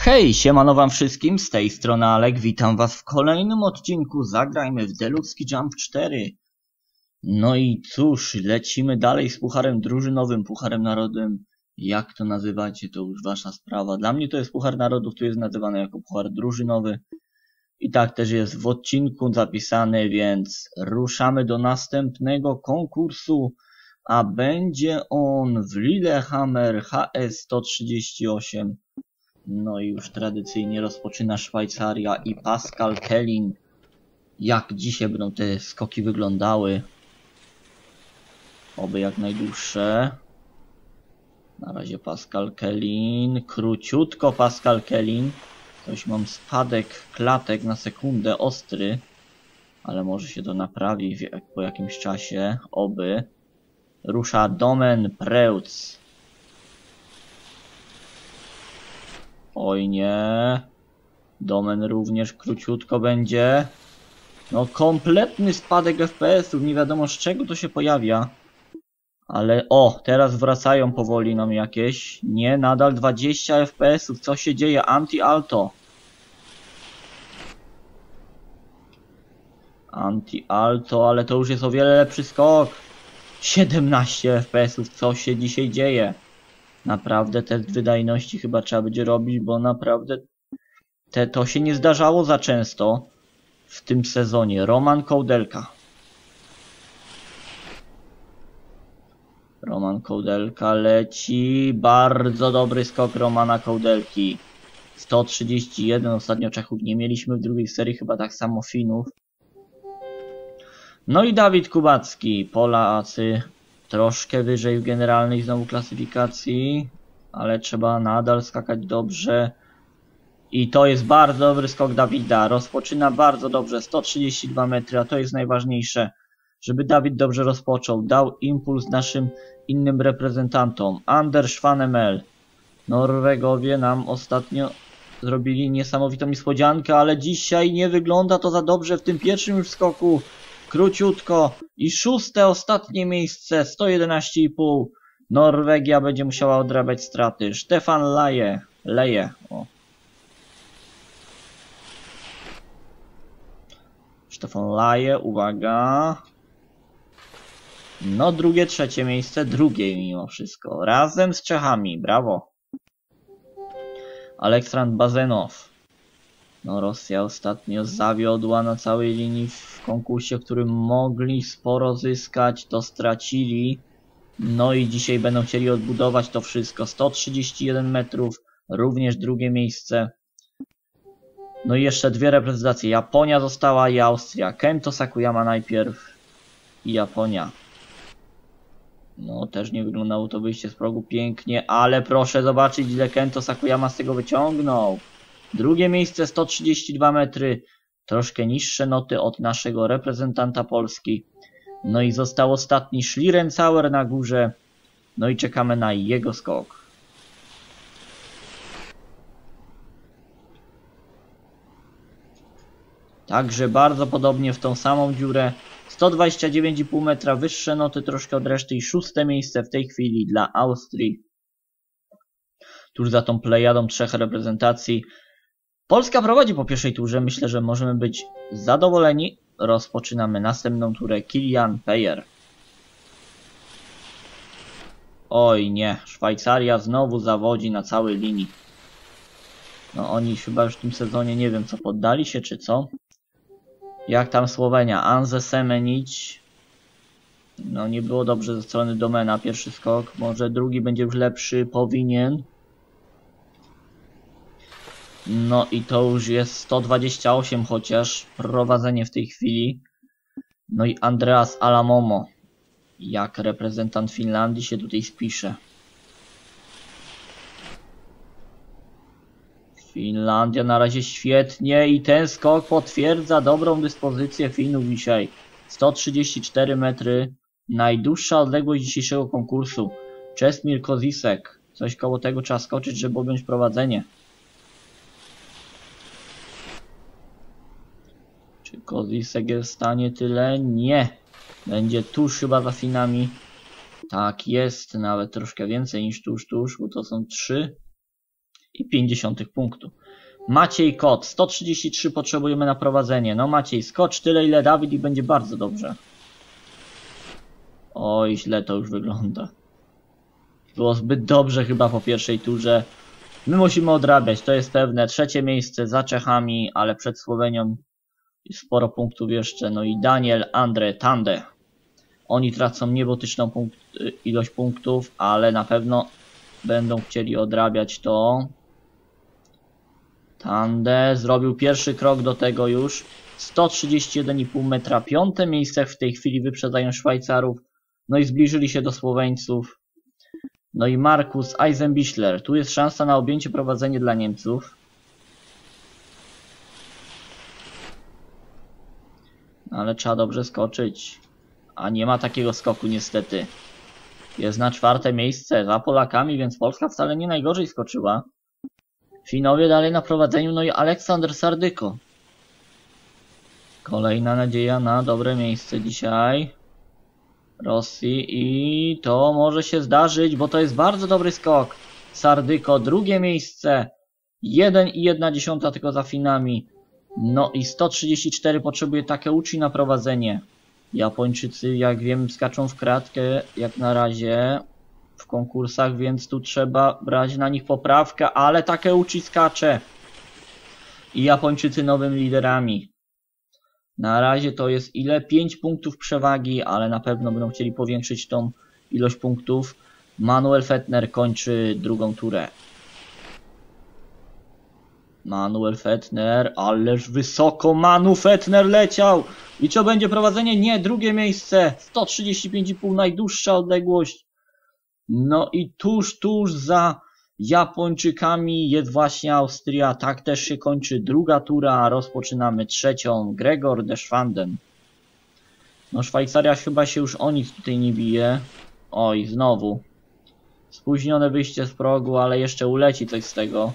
Hej, siemano wam wszystkim, z tej strony Alek, witam was w kolejnym odcinku Zagrajmy w Deluxe Ski Jump 4. No i cóż, lecimy dalej z pucharem drużynowym, pucharem narodowym. Jak to nazywacie, to już wasza sprawa. Dla mnie to jest puchar narodów, tu jest nazywany jako puchar drużynowy. I tak też jest w odcinku zapisane, więc ruszamy do następnego konkursu. A będzie on w Lillehammer HS 138. No i już tradycyjnie rozpoczyna Szwajcaria i Pascal Kelling. Jak dzisiaj będą te skoki wyglądały? Oby jak najdłuższe. Na razie Pascal Kelling. Króciutko Pascal Kelling. Coś mam spadek klatek na sekundę, ostry. Ale może się to naprawi po jakimś czasie. Oby. Rusza Domen Preutz. Oj nie. Domen również króciutko będzie. No kompletny spadek FPS-ów. Nie wiadomo z czego to się pojawia. Ale o, teraz wracają powoli nam jakieś. Nie, nadal 20 FPS-ów. Co się dzieje? Anti-alto. Anti-alto, ale to już jest o wiele lepszy skok. 17 FPS-ów. Co się dzisiaj dzieje? Naprawdę test wydajności chyba trzeba będzie robić, bo naprawdę to się nie zdarzało za często w tym sezonie. Roman Kołdelka. Roman Kołdelka leci. Bardzo dobry skok Romana Kołdelki. 131. Ostatnio Czechów nie mieliśmy w drugiej serii, chyba tak samo Finów. No i Dawid Kubacki. Polacy troszkę wyżej w generalnej znowu klasyfikacji, ale trzeba nadal skakać dobrze. I to jest bardzo dobry skok Dawida. Rozpoczyna bardzo dobrze, 132 metry, a to jest najważniejsze, żeby Dawid dobrze rozpoczął. Dał impuls naszym innym reprezentantom. Anders Vanemel. Norwegowie nam ostatnio zrobili niesamowitą niespodziankę, ale dzisiaj nie wygląda to za dobrze w tym pierwszym już skoku. Króciutko i szóste, ostatnie miejsce, 111,5. Norwegia będzie musiała odrabiać straty. Stefan Leje. O. Stefan Leje, uwaga. No drugie, trzecie miejsce, drugie mimo wszystko. Razem z Czechami, brawo. Aleksandr Bazenow. No Rosja ostatnio zawiodła na całej linii w konkursie, w którym mogli sporo zyskać, to stracili. No i dzisiaj będą chcieli odbudować to wszystko. 131 metrów, również drugie miejsce. No i jeszcze dwie reprezentacje. Japonia została i Austria. Kento Sakuyama najpierw i Japonia. No też nie wyglądało to wyjście z progu pięknie, ale proszę zobaczyć, ile Kento Sakuyama z tego wyciągnął. Drugie miejsce, 132 metry. Troszkę niższe noty od naszego reprezentanta Polski. No i został ostatni Schlierenzauer na górze. No i czekamy na jego skok. Także bardzo podobnie w tą samą dziurę. 129,5 metra, wyższe noty troszkę od reszty i szóste miejsce w tej chwili dla Austrii. Tuż za tą plejadą trzech reprezentacji. Polska prowadzi po pierwszej turze, myślę, że możemy być zadowoleni. Rozpoczynamy następną turę. Kilian Payer. Oj nie, Szwajcaria znowu zawodzi na całej linii. No oni chyba już w tym sezonie nie wiem co, poddali się czy co. Jak tam Słowenia? Anze Semenic. No nie było dobrze ze strony Domena pierwszy skok. Może drugi będzie już lepszy, powinien. No i to już jest 128 chociaż prowadzenie w tej chwili. No i Andreas Alamomo. Jak reprezentant Finlandii się tutaj spisze. Finlandia na razie świetnie i ten skok potwierdza dobrą dyspozycję Finów dzisiaj. 134 metry. Najdłuższa odległość dzisiejszego konkursu. Czesmir Kozisek. Coś koło tego trzeba skoczyć, żeby objąć prowadzenie. Czy Kozisek jest w stanie tyle? Nie. Będzie tuż chyba za Finami. Tak jest, nawet troszkę więcej niż tuż, bo to są 3. 0,5 punktu. Maciej Kot, 133 potrzebujemy na prowadzenie. No Maciej, skocz tyle ile Dawid i będzie bardzo dobrze. Oj, źle to już wygląda. Było zbyt dobrze chyba po pierwszej turze. My musimy odrabiać, to jest pewne. Trzecie miejsce za Czechami, ale przed Słowenią sporo punktów jeszcze. No i Daniel, Andre, Tande. Oni tracą niebotyczną ilość punktów, ale na pewno będą chcieli odrabiać to. Tande zrobił pierwszy krok do tego już. 131,5 metra. Piąte miejsce w tej chwili wyprzedzają Szwajcarów. No i zbliżyli się do Słoweńców. No i Markus Eisenbichler. Tu jest szansa na objęcie prowadzenia dla Niemców. Ale trzeba dobrze skoczyć. A nie ma takiego skoku niestety. Jest na czwarte miejsce za Polakami, więc Polska wcale nie najgorzej skoczyła. Finowie dalej na prowadzeniu, no i Aleksander Sardyko. Kolejna nadzieja na dobre miejsce dzisiaj Rosji i to może się zdarzyć, bo to jest bardzo dobry skok. Sardyko, drugie miejsce. 1,1 tylko za Finami. No i 134 potrzebuje Takeuchi na prowadzenie. Japończycy, jak wiem, skaczą w kratkę jak na razie w konkursach, więc tu trzeba brać na nich poprawkę, ale Takeuchi skacze. I Japończycy nowymi liderami. Na razie to jest ile? 5 punktów przewagi, ale na pewno będą chcieli powiększyć tą ilość punktów. Manuel Fettner kończy drugą turę. Manuel Fettner, ależ wysoko Manu Fettner leciał. I co będzie prowadzenie? Nie, drugie miejsce. 135,5, najdłuższa odległość. No i tuż za Japończykami jest właśnie Austria. Tak też się kończy druga tura. Rozpoczynamy trzecią. Gregor Deschwanden. No Szwajcaria chyba się już o nic tutaj nie bije. Oj, znowu. Spóźnione wyjście z progu, ale jeszcze uleci coś z tego.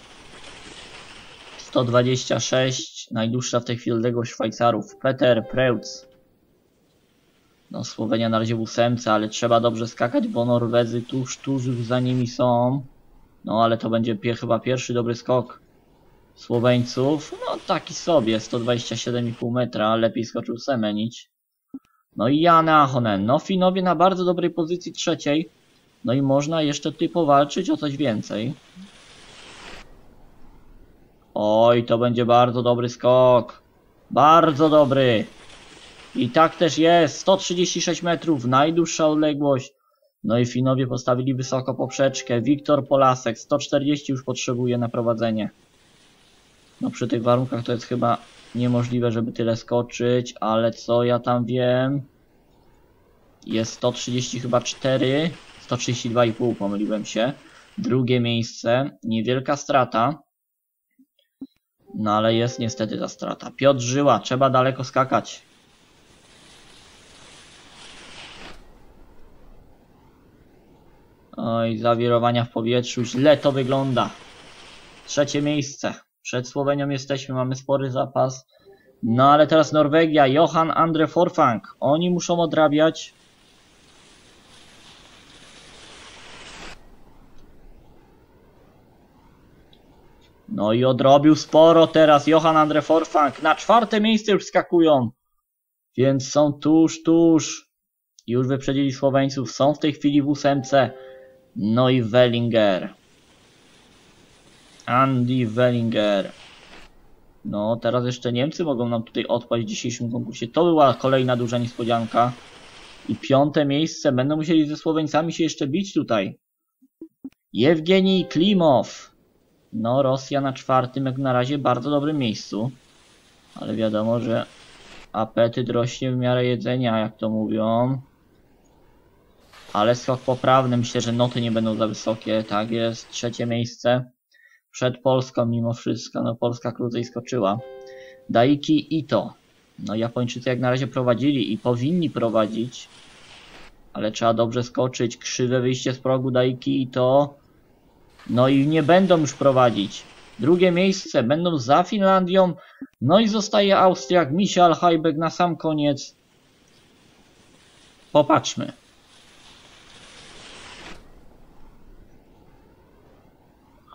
126. Najdłuższa w tej chwili odległość Szwajcarów. Peter Preutz. No Słowenia na razie w 8, ale trzeba dobrze skakać, bo Norwedzy tuż już za nimi są. No ale to będzie chyba pierwszy dobry skok Słoweńców. No taki sobie, 127,5 metra, lepiej skoczył Semenić. No i Jan Ahonen. No Finowie na bardzo dobrej pozycji trzeciej. No i można jeszcze tutaj powalczyć o coś więcej. Oj, to będzie bardzo dobry skok. Bardzo dobry. I tak też jest. 136 metrów, najdłuższa odległość. No i Finowie postawili wysoko poprzeczkę. Wiktor Polasek, 140 już potrzebuje na prowadzenie. No przy tych warunkach to jest chyba niemożliwe, żeby tyle skoczyć, ale co ja tam wiem. Jest 130 chyba 4. 132,5, pomyliłem się. Drugie miejsce. Niewielka strata. No ale jest niestety ta strata. Piotr Żyła, trzeba daleko skakać. Oj, zawirowania w powietrzu, źle to wygląda. Trzecie miejsce. Przed Słowenią jesteśmy, mamy spory zapas. No ale teraz Norwegia, Johan Andre Forfang. Oni muszą odrabiać. No i odrobił sporo teraz Johan Andre Forfang. Na czwarte miejsce już skakują. Więc są tuż. Już wyprzedzili Słoweńców. Są w tej chwili w 8. No i Wellinger. Andy Wellinger. No teraz jeszcze Niemcy mogą nam tutaj odpaść w dzisiejszym konkursie. To była kolejna duża niespodzianka. I 5. miejsce. Będą musieli ze Słoweńcami się jeszcze bić tutaj. Jewgenij Klimow. No Rosja na 4. jak na razie bardzo dobrym miejscu. Ale wiadomo, że apetyt rośnie w miarę jedzenia, jak to mówią. Ale skok poprawny, myślę, że noty nie będą za wysokie. Tak jest, 3. miejsce. Przed Polską mimo wszystko, no Polska krócej skoczyła. Daiki Ito. No Japończycy jak na razie prowadzili i powinni prowadzić. Ale trzeba dobrze skoczyć. Krzywe wyjście z progu Daiki Ito. No i nie będą już prowadzić. Drugie miejsce, będą za Finlandią. No i zostaje Austriak, Michael Heiberg na sam koniec. Popatrzmy.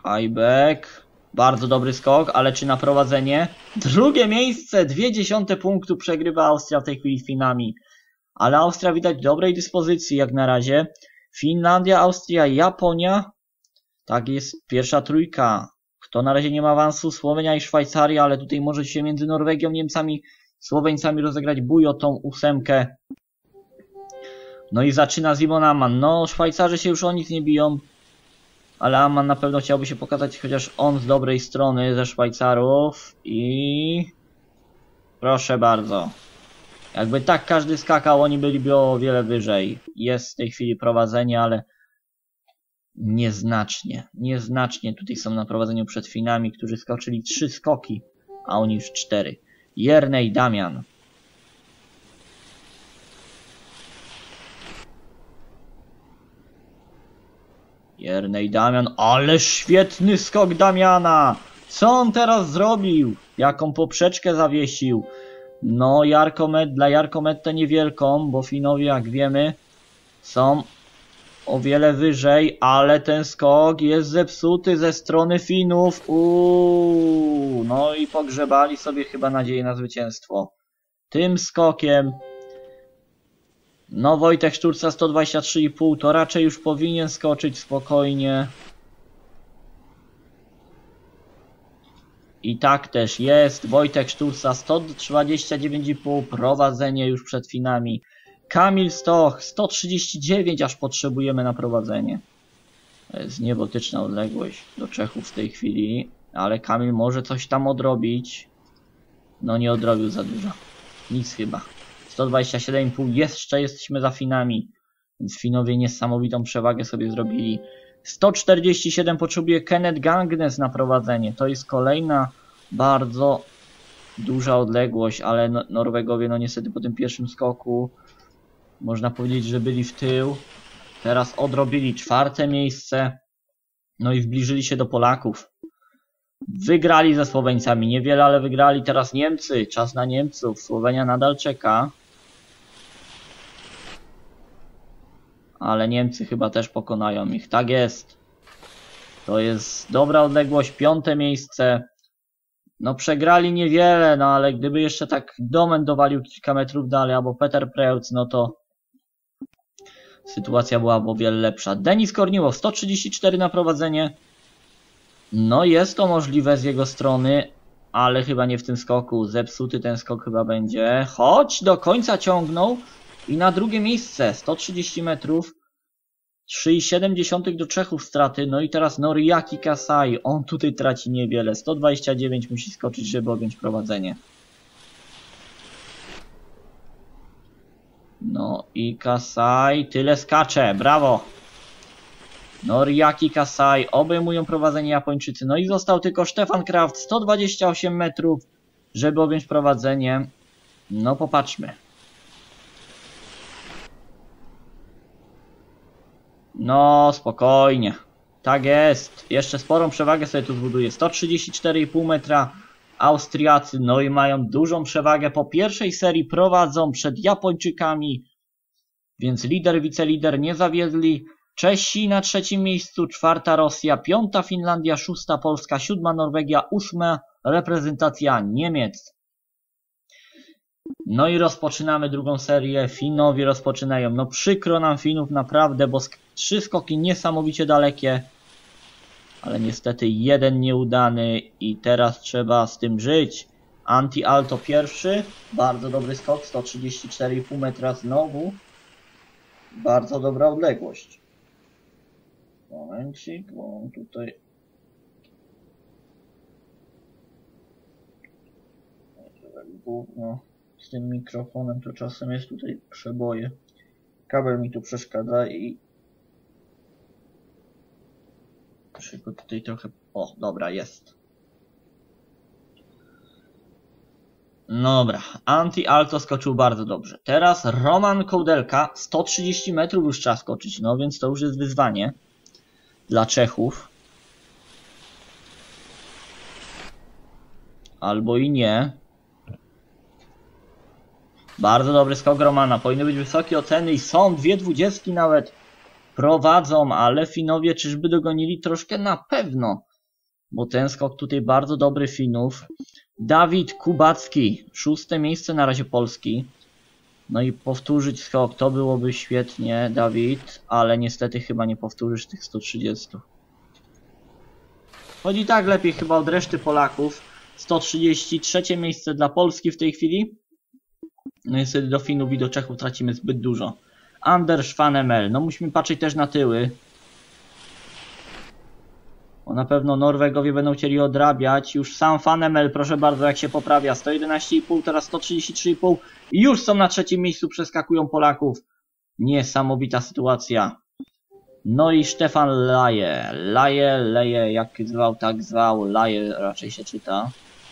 Highback. Bardzo dobry skok, ale czy na prowadzenie? Drugie miejsce, 0,2 punktu przegrywa Austria w tej chwili z Finami. Ale Austria widać w dobrej dyspozycji jak na razie. Finlandia, Austria, Japonia. Tak jest, pierwsza trójka. Kto na razie nie ma awansu? Słowenia i Szwajcaria, ale tutaj może się między Norwegią, Niemcami, Słoweńcami rozegrać bój o tą 8. No i zaczyna Simon Ammann. No, Szwajcarzy się już o nic nie biją. Ale Ammann na pewno chciałby się pokazać chociaż on z dobrej strony ze Szwajcarów. I... proszę bardzo. Jakby tak każdy skakał, oni byliby o wiele wyżej. Jest w tej chwili prowadzenie, ale nieznacznie. Nieznacznie tutaj są na prowadzeniu przed Finami, którzy skoczyli 3 skoki, a oni już 4. Jernej Damian. Jernej Damian, ale świetny skok Damiana! Co on teraz zrobił? Jaką poprzeczkę zawiesił? No, dla Jarkomette niewielką, bo Finowie, jak wiemy, są o wiele wyżej, ale ten skok jest zepsuty ze strony Finów. No i pogrzebali sobie chyba nadzieję na zwycięstwo. Tym skokiem. No, Wojtek Szturca 123,5 to raczej już powinien skoczyć spokojnie. I tak też jest. Wojtek Szturca 129,5, prowadzenie już przed Finami. Kamil Stoch 139 aż potrzebujemy na prowadzenie. To jest niebotyczna odległość do Czechów w tej chwili. Ale Kamil może coś tam odrobić. No nie odrobił za dużo. Nic chyba. 127,5, jeszcze jesteśmy za Finami. Więc Finowie niesamowitą przewagę sobie zrobili. 147 potrzebuje Kenneth Gangnes na prowadzenie. To jest kolejna bardzo duża odległość, ale Norwegowie no niestety po tym pierwszym skoku można powiedzieć, że byli w tył. Teraz odrobili 4. miejsce. No i zbliżyli się do Polaków. Wygrali ze Słoweńcami. Niewiele, ale wygrali. Teraz Niemcy. Czas na Niemców. Słowenia nadal czeka. Ale Niemcy chyba też pokonają ich. Tak jest. To jest dobra odległość. 5. miejsce. No przegrali niewiele, no ale gdyby jeszcze tak Domen dowalił kilka metrów dalej, albo Peter Preutz, no to sytuacja byłaby o wiele lepsza. Denis Korniłow 134 na prowadzenie. No jest to możliwe z jego strony, ale chyba nie w tym skoku. Zepsuty ten skok chyba będzie. Choć do końca ciągnął i na drugie miejsce 130 metrów. 3,7 do Czechów straty. No i teraz Noriaki Kasai. On tutaj traci niewiele. 129 musi skoczyć, żeby objąć prowadzenie. No i Kasai tyle skacze. Brawo! Noriaki Kasai obejmują prowadzenie Japończycy. No i został tylko Stefan Kraft. 128 metrów, żeby objąć prowadzenie. No popatrzmy. No, spokojnie. Tak jest. Jeszcze sporą przewagę sobie tu zbuduje. 134,5 metra Austriacy. No i mają dużą przewagę. Po pierwszej serii prowadzą przed Japończykami. Więc lider, wicelider nie zawiedli. Czesi na 3. miejscu. 4. Rosja. 5. Finlandia. 6. Polska. 7. Norwegia. 8. reprezentacja Niemiec. No i rozpoczynamy drugą serię. Finowie rozpoczynają. No przykro nam Finów naprawdę, bo 3 skoki niesamowicie dalekie. Ale niestety 1 nieudany i teraz trzeba z tym żyć. Anti-Alto pierwszy. Bardzo dobry skok. 134,5 metra znowu. Bardzo dobra odległość. Momencik, bo on tutaj... Gówno. Z tym mikrofonem to czasem jest tutaj przeboje. Kabel mi tu przeszkadza i... Szybko tutaj trochę... O, dobra, jest. Dobra, Anti-Alto skoczył bardzo dobrze. Teraz Roman Kołdelka, 130 metrów już trzeba skoczyć, no więc to już jest wyzwanie dla Czechów. Albo i nie. Bardzo dobry skok Romana, powinny być wysokie oceny i są 2,20 nawet prowadzą, ale Finowie czyżby dogonili? Troszkę na pewno. bo ten skok tutaj bardzo dobry Finów. Dawid Kubacki, 6. miejsce na razie Polski. No i powtórzyć skok, to byłoby świetnie, Dawid, ale niestety chyba nie powtórzysz tych 130. Choć i tak lepiej chyba od reszty Polaków. 133 miejsce dla Polski w tej chwili. No niestety do Finów i do Czechów tracimy zbyt dużo. Anders van Emel, no musimy patrzeć też na tyły. Bo na pewno Norwegowie będą chcieli odrabiać. Już sam Van Emel, proszę bardzo, jak się poprawia. 111,5, teraz 133,5. I już są na 3. miejscu, przeskakują Polaków. Niesamowita sytuacja. No i Stefan Laje. Leje, jak zwał, tak zwał. Laje raczej się czyta.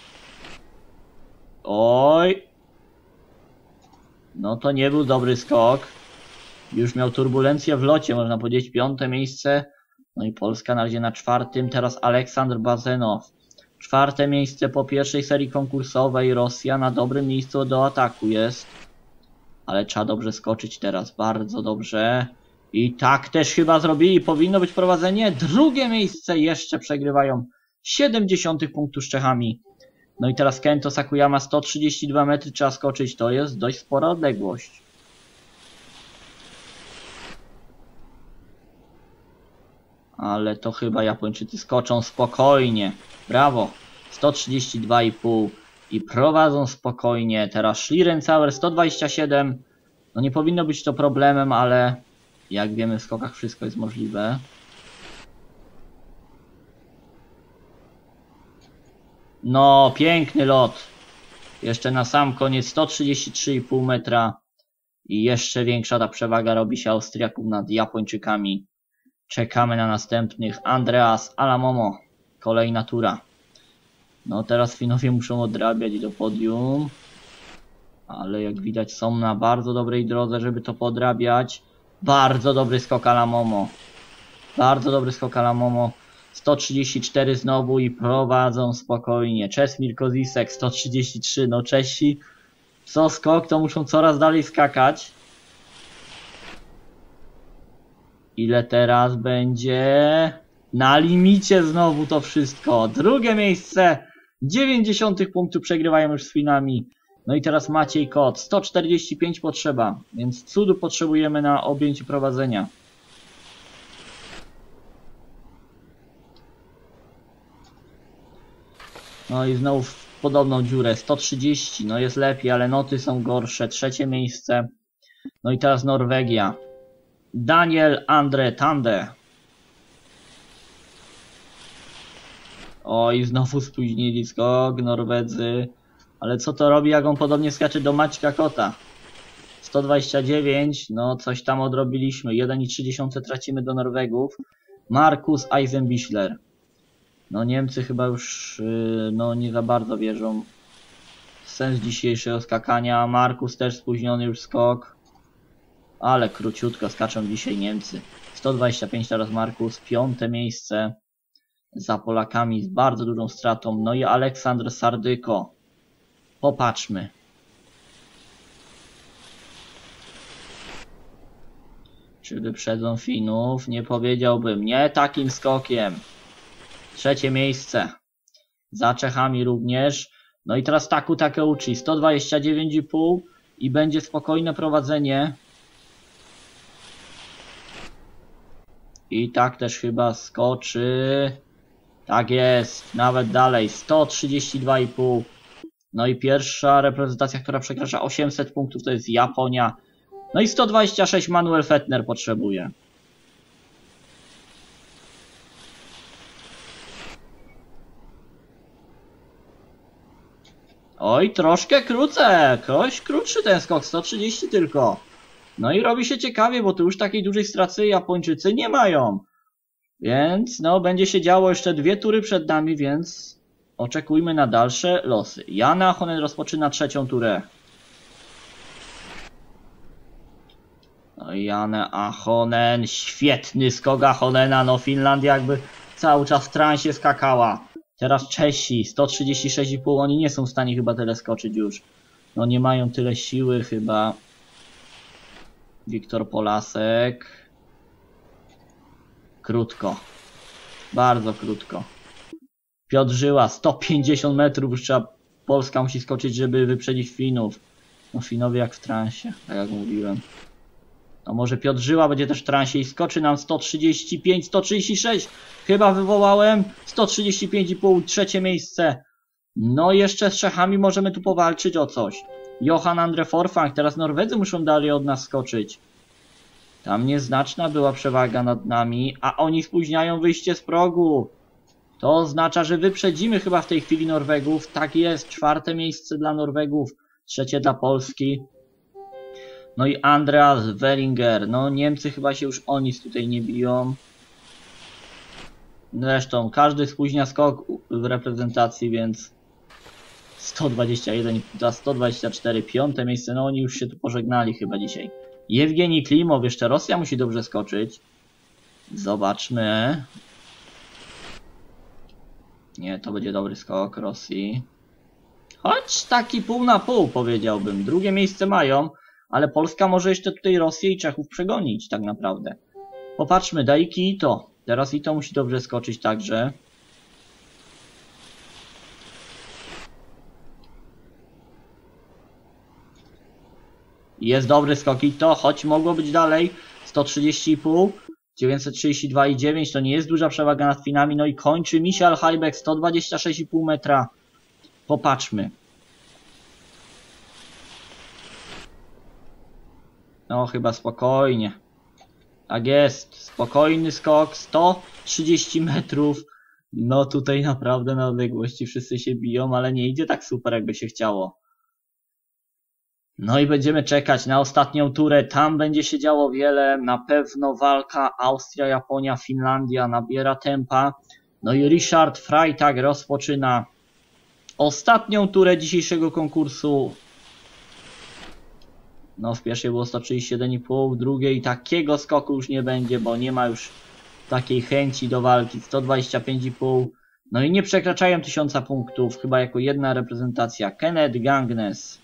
Oj. No to nie był dobry skok. Już miał turbulencję w locie, można powiedzieć. 5. miejsce. No i Polska na razie na 4. Teraz Aleksandr Bazenow. 4. miejsce po pierwszej serii konkursowej. Rosja na dobrym miejscu do ataku jest. Ale trzeba dobrze skoczyć teraz. Bardzo dobrze. I tak też chyba zrobili. Powinno być prowadzenie. 2. miejsce jeszcze przegrywają. 0,7 punktu z Czechami. No i teraz Kento Sakuyama. 132 metry trzeba skoczyć. To jest dość spora odległość. Ale to chyba Japończycy skoczą spokojnie. Brawo. 132,5 i prowadzą spokojnie. Teraz Schlierenzauer 127. No nie powinno być to problemem, ale jak wiemy w skokach wszystko jest możliwe. No piękny lot. Jeszcze na sam koniec 133,5 metra. I jeszcze większa ta przewaga robi się Austriaków nad Japończykami. Czekamy na następnych. Andreas Alamomo. Kolejna tura. No teraz Finowie muszą odrabiać do podium. Ale jak widać są na bardzo dobrej drodze, żeby to podrabiać. Bardzo dobry skok Alamomo. Bardzo dobry skok Alamomo. 134 znowu i prowadzą spokojnie. Czesmir Kozisek 133. No Czesi co skok to muszą coraz dalej skakać. Ile teraz będzie? Na limicie znowu to wszystko. 2. miejsce. 0,9 punktu przegrywają już z Finami. No i teraz Maciej Kot. 145 potrzeba. Więc cudu potrzebujemy na objęciu prowadzenia. No i znowu w podobną dziurę. 130. No jest lepiej, ale noty są gorsze. 3. miejsce. No i teraz Norwegia. Daniel Andre Tande. Oj, znowu spóźnili skok Norwedzy. Ale co to robi, jak on podobnie skacze do Maćka Kota? 129, no coś tam odrobiliśmy. 1,3 tracimy do Norwegów. Markus Eisenbichler. No Niemcy chyba już no nie za bardzo wierzą w sens dzisiejszego skakania. Markus też spóźniony już skok. Ale króciutko skaczą dzisiaj Niemcy. 125 teraz Markus. 5. miejsce za Polakami z bardzo dużą stratą. No i Aleksandr Sardyko. Popatrzmy. Czy wyprzedzą Finów? Nie powiedziałbym. Nie takim skokiem. 3. miejsce. Za Czechami również. No i teraz Taku Takeuchi. 129,5 i będzie spokojne prowadzenie. I tak też chyba skoczy. Tak jest. Nawet dalej. 132,5. No i pierwsza reprezentacja, która przekracza 800 punktów, to jest Japonia. No i 126 Manuel Fettner potrzebuje. Oj, troszkę krótszy ten skok, 130 tylko. No i robi się ciekawie, bo tu już takiej dużej straty Japończycy nie mają. Więc no będzie się działo, jeszcze 2 tury przed nami, więc oczekujmy na dalsze losy. Janne Ahonen rozpoczyna 3. turę. No i Janne Ahonen, świetny skok Ahonena, no Finlandia jakby cały czas w transie skakała. Teraz Czesi, 136,5, oni nie są w stanie chyba tyle skoczyć już. No nie mają tyle siły chyba. Wiktor Polasek. Krótko. Bardzo krótko. Piotr Żyła, 150 metrów już trzeba, Polska musi skoczyć, żeby wyprzedzić Finów. No Finowie jak w transie, tak jak mówiłem. No może Piotr Żyła będzie też w transie i skoczy nam 135, 136. Chyba wywołałem 135,5, trzecie miejsce. No jeszcze z Czechami możemy tu powalczyć o coś. Johan Andre Forfang, teraz Norwedzy muszą dalej od nas skoczyć. Tam nieznaczna była przewaga nad nami, a oni spóźniają wyjście z progu. To oznacza, że wyprzedzimy chyba w tej chwili Norwegów. Tak jest, czwarte miejsce dla Norwegów, trzecie dla Polski. No i Andreas Wellinger. No Niemcy chyba się już o nic tutaj nie biją. Zresztą każdy spóźnia skok w reprezentacji, więc 121 za 124, piąte miejsce. No oni już się tu pożegnali chyba dzisiaj. Jewgeni Klimow, jeszcze Rosja musi dobrze skoczyć. Zobaczmy. Nie, to będzie dobry skok Rosji. Choć taki pół na pół powiedziałbym. Drugie miejsce mają, ale Polska może jeszcze tutaj Rosję i Czechów przegonić tak naprawdę. Popatrzmy, Daiki Ito. Teraz Ito musi dobrze skoczyć także. Jest dobry skok Ito, choć mogło być dalej. 130,5. 932,9 to nie jest duża przewaga nad Finami. No i kończy Michael Hajbek, 126,5 metra. Popatrzmy. No chyba spokojnie. Tak jest. Spokojny skok. 130 metrów. No tutaj naprawdę na odległości wszyscy się biją, ale nie idzie tak super jakby się chciało. No i będziemy czekać na ostatnią turę. Tam będzie się działo wiele. Na pewno walka Austria, Japonia, Finlandia nabiera tempa. No i Richard Freitag rozpoczyna ostatnią turę dzisiejszego konkursu. No w pierwszej było 137,5, w drugiej takiego skoku już nie będzie, bo nie ma już takiej chęci do walki. 125,5. No i nie przekraczają 1000 punktów, chyba jako jedna reprezentacja. Kenneth Gangnes.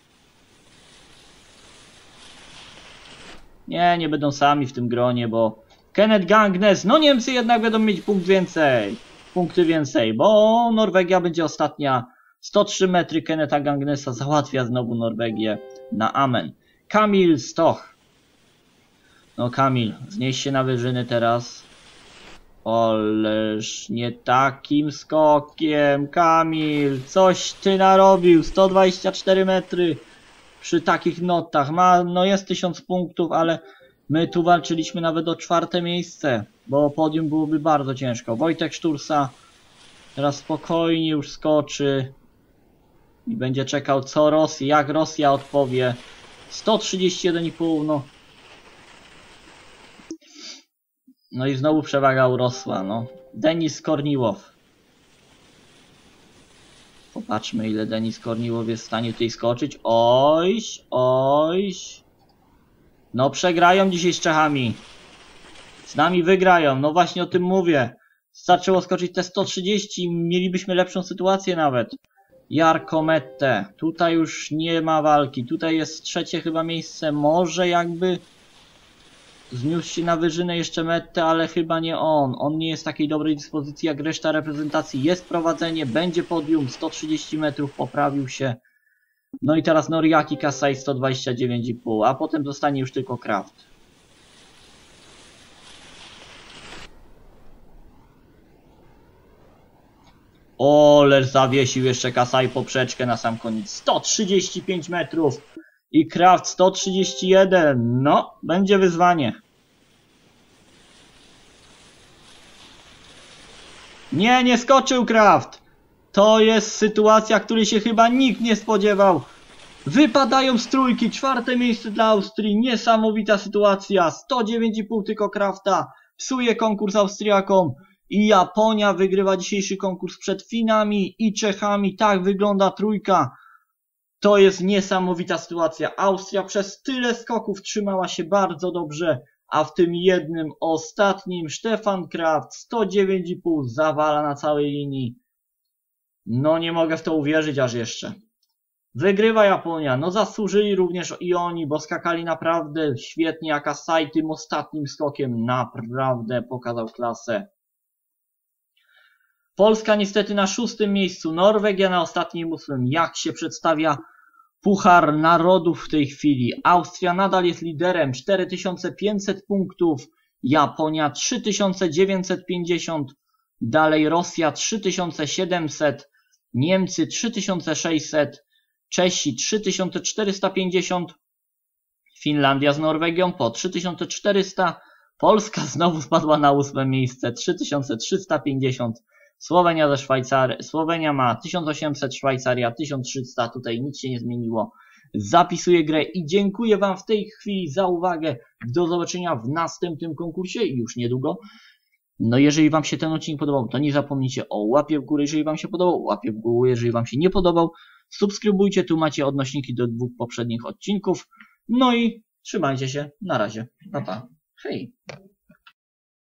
Nie będą sami w tym gronie, bo Kenneth Gangnes, no Niemcy jednak będą mieć punkty więcej, bo Norwegia będzie ostatnia. 103 metry Kennetha Gangnesa załatwia znowu Norwegię na amen. Kamil Stoch. No Kamil, znieś się na wyżyny teraz. Oleż nie takim skokiem, Kamil, coś ty narobił. 124 metry przy takich notach. No jest 1000 punktów, ale my tu walczyliśmy nawet o czwarte miejsce, bo podium byłoby bardzo ciężko. Wojtek Sztursa teraz spokojnie już skoczy i będzie czekał jak Rosja odpowie. 131,5, no. No i znowu przewaga urosła, no. Denis Korniłow. Popatrzmy, ile Denis Korniłow jest w stanie tutaj skoczyć. Ojś. No przegrają dzisiaj z Czechami. Z nami wygrają, no właśnie o tym mówię. Zaczęło skoczyć te 130, mielibyśmy lepszą sytuację nawet. Jarko Mette. Tutaj już nie ma walki. Tutaj jest trzecie chyba miejsce. Może jakby zniósł się na wyżynę jeszcze Mette, ale chyba nie on. On nie jest w takiej dobrej dyspozycji jak reszta reprezentacji. Jest prowadzenie, będzie podium. 130 metrów, poprawił się. No i teraz Noriaki Kasai 129,5, a potem zostanie już tylko Kraft. Oler zawiesił jeszcze Kasai poprzeczkę na sam koniec. 135 metrów i Kraft 131. No, będzie wyzwanie. Nie skoczył Kraft. To jest sytuacja, której się chyba nikt nie spodziewał. Wypadają z trójki, czwarte miejsce dla Austrii. Niesamowita sytuacja. 109,5 tylko Krafta. Psuje konkurs Austriakom. I Japonia wygrywa dzisiejszy konkurs przed Finami i Czechami. Tak wygląda trójka. To jest niesamowita sytuacja. Austria przez tyle skoków trzymała się bardzo dobrze, a w tym jednym ostatnim Stefan Kraft 109,5 zawala na całej linii. No nie mogę w to uwierzyć aż jeszcze. Wygrywa Japonia. No zasłużyli również i oni, bo skakali naprawdę świetnie, a Kasai tym ostatnim skokiem naprawdę pokazał klasę. Polska niestety na 6. miejscu, Norwegia na ostatnim 8. Jak się przedstawia Puchar Narodów w tej chwili? Austria nadal jest liderem, 4500 punktów, Japonia 3950, dalej Rosja 3700, Niemcy 3600, Czesi 3450, Finlandia z Norwegią po 3400, Polska znowu spadła na 8. miejsce, 3350, Słowenia ma 1800, Szwajcaria 1300, tutaj nic się nie zmieniło. Zapisuję grę i dziękuję Wam w tej chwili za uwagę. Do zobaczenia w następnym konkursie już niedługo. No jeżeli Wam się ten odcinek podobał, to nie zapomnijcie o łapie w górę, jeżeli Wam się podobał, łapie w górę, jeżeli Wam się nie podobał. Subskrybujcie, tu macie odnośniki do 2 poprzednich odcinków. No i trzymajcie się, na razie, pa pa, hej.